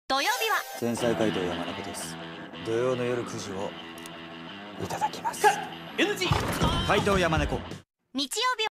土曜日は天才怪盗山中です。土曜の夜9時をいただきます。 NG 怪盗山猫。 日曜日は